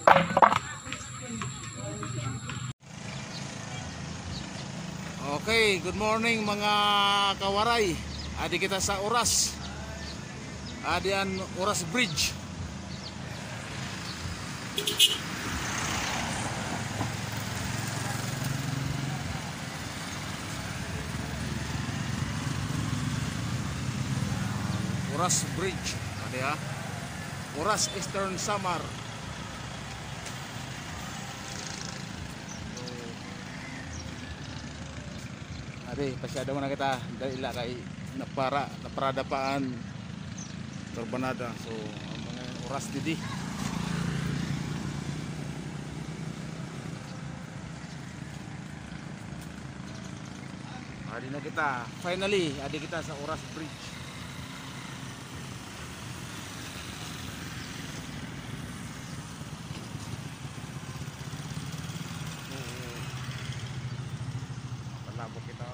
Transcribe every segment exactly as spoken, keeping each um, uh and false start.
Okay, good morning mga kawaray. Adi kita sa Oras. Adi an Oras Bridge. Oras Bridge. Adi ha. Oras Eastern Samar. Adi, pasyado mo na kita dahil ila kay napara, naparadapaan Torbanada. So, ang mga oras didi. Adi na kita, finally, adi kita sa Oras Bridge. Palabok kita.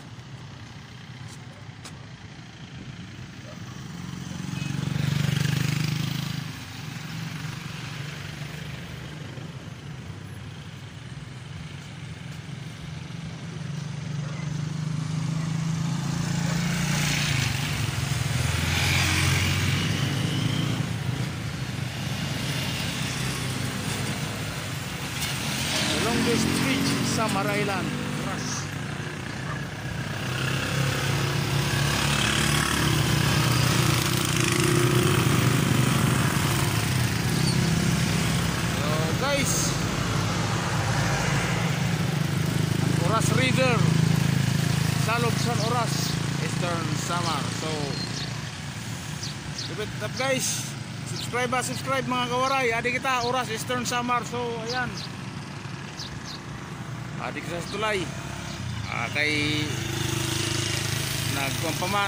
Longest bridge sa Marailan, Oras. So guys, ang Oras River sa Lubsan Oras, Eastern Samar. So give it up guys, subscribe ba, subscribe mga kawaray. Adi kita Oras Eastern Samar. So ayan, adi kita sa tulay. Ah, kay nagkumpaman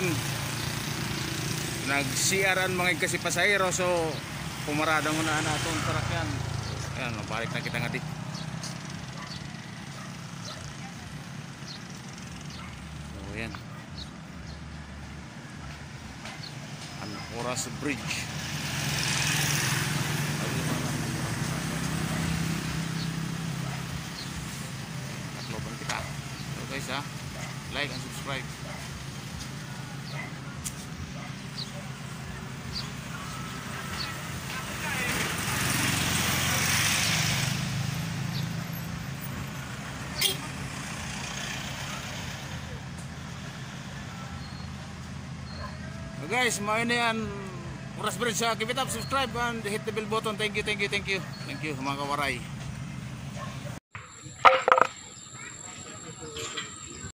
nagsiaran mga kasi pasahero, so pumarada muna na atong tarakyan. Ayan, mabalik na kita nga di. So ayan, ang Oras Bridge. So guys ha, like and subscribe. So guys, may na yan Oras Bridge. Keep it up, subscribe and hit the bell button. Thank you, thank you, thank you. Thank you mga kawaray.